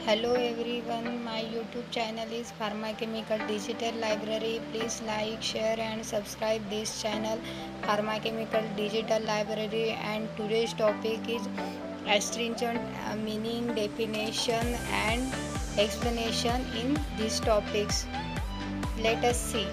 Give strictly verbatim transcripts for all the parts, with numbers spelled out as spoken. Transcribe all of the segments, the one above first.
Hello everyone, my YouTube channel is Pharmachemical Digital Library. Please like, share and subscribe this channel Pharmachemical Digital Library, and today's topic is astringent uh, meaning, definition and explanation in these topics. Let us see.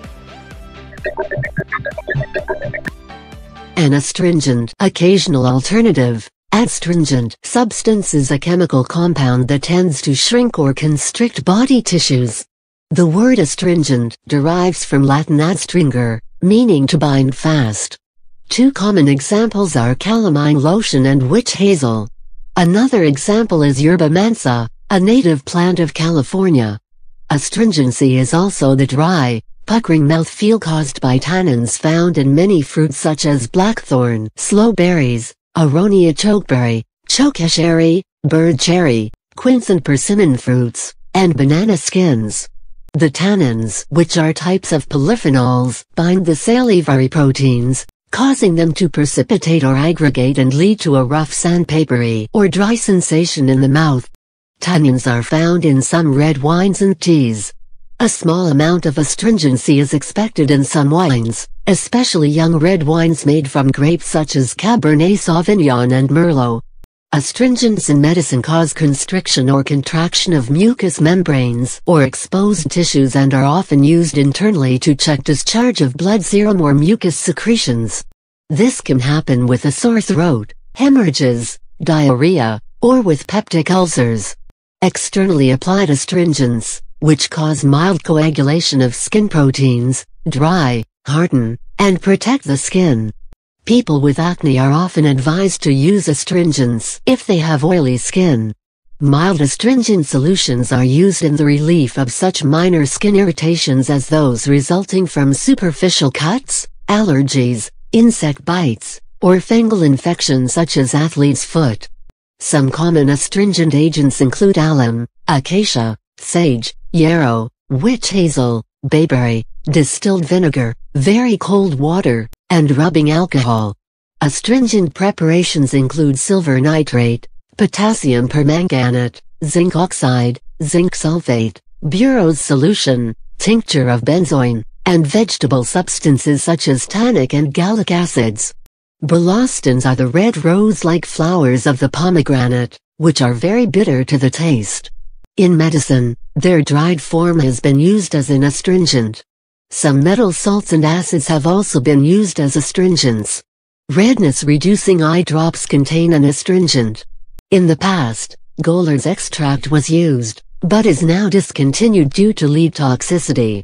An astringent, occasional alternative. Astringent substance is a chemical compound that tends to shrink or constrict body tissues. The word astringent derives from Latin adstringer, meaning to bind fast. Two common examples are calamine lotion and witch hazel. Another example is yerba mansa, a native plant of California. Astringency is also the dry, puckering mouthfeel caused by tannins found in many fruits such as blackthorn, sloe berries, Aronia chokeberry, chokecherry, bird cherry, quince and persimmon fruits, and banana skins. The tannins, which are types of polyphenols, bind the salivary proteins, causing them to precipitate or aggregate and lead to a rough sandpapery or dry sensation in the mouth. Tannins are found in some red wines and teas. A small amount of astringency is expected in some wines, especially young red wines made from grapes such as Cabernet Sauvignon and Merlot. Astringents in medicine cause constriction or contraction of mucous membranes or exposed tissues and are often used internally to check discharge of blood serum or mucus secretions. This can happen with a sore throat, hemorrhages, diarrhea, or with peptic ulcers. Externally applied astringents, which cause mild coagulation of skin proteins, dry, harden, and protect the skin. People with acne are often advised to use astringents if they have oily skin. Mild astringent solutions are used in the relief of such minor skin irritations as those resulting from superficial cuts, allergies, insect bites, or fungal infections such as athlete's foot. Some common astringent agents include alum, acacia, sage, yarrow, witch hazel, bayberry, distilled vinegar, very cold water, and rubbing alcohol. Astringent preparations include silver nitrate, potassium permanganate, zinc oxide, zinc sulfate, Burow's solution, tincture of benzoin, and vegetable substances such as tannic and gallic acids. Bolastins are the red rose-like flowers of the pomegranate, which are very bitter to the taste. In medicine, their dried form has been used as an astringent. Some metal salts and acids have also been used as astringents. Redness-reducing eye drops contain an astringent. In the past, Golar's extract was used, but is now discontinued due to lead toxicity.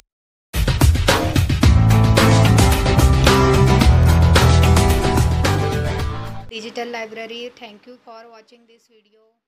Digital Library, thank you for watching this video.